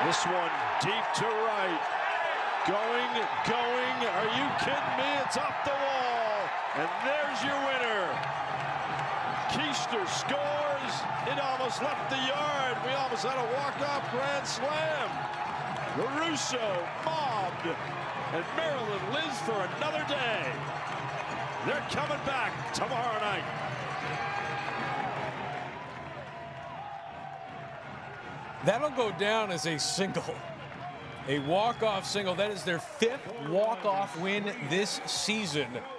This one deep to right. Going. Are you kidding me? It's off the wall. And there's your winner. Keister scores. It almost left the yard. We almost had a walk-off grand slam. Lorusso mobbed. And Maryland lives for another day. They're coming back tomorrow night. That'll go down as a single. A walk-off single. That is their 5th walk-off win this season.